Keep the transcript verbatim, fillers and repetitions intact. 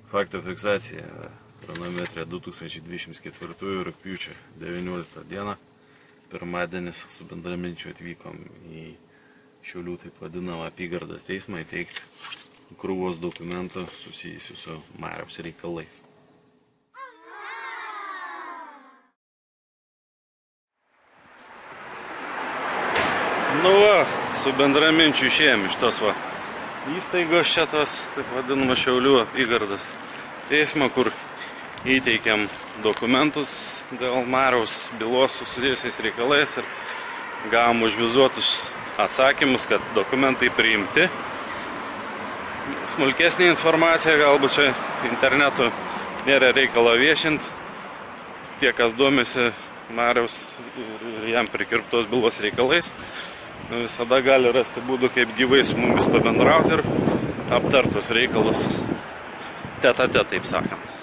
Fakto fiksacija chronometrė du tūkstančiai dvidešimt ketvirtųjų rugpjūčio devynioliktą dieną. Pirmadienis su bendraminčiu atvykom į Šiaulių taip vadinamą apygardos teismą įteikti krūvos dokumentų susijusių su Mariaus reikalais. Nu va, su bendraminčiu išėjom iš tos va įstaigos šitos, taip vadinama Šiaulių apygardos teismo, kur įteikiam dokumentus dėl Mariaus bylos susijusiais reikalais ir gavom užvizuotus atsakymus, kad dokumentai priimti. Smulkesnė informacija, galbūt čia internetu nėra reikalo viešinti. Tie, kas domisi Mariaus ir jam prikirptos bylos reikalais, visada gali rasti būdų, kaip gyvai su mumis pabendrauti ir aptartus reikalus tete-a-tete, taip sakant.